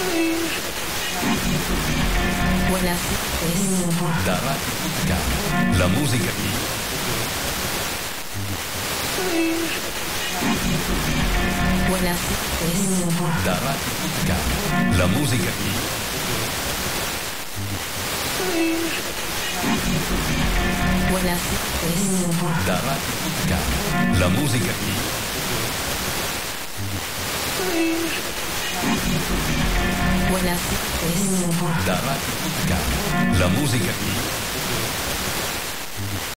Buenas tardes. Da Radio Ticino, la musica di Buenas tardes. Da Radio Ticino, la musica di Buenas tardes. Da Radio Ticino, la musica di Buenas tardes. Da Radio Ticino, la musica di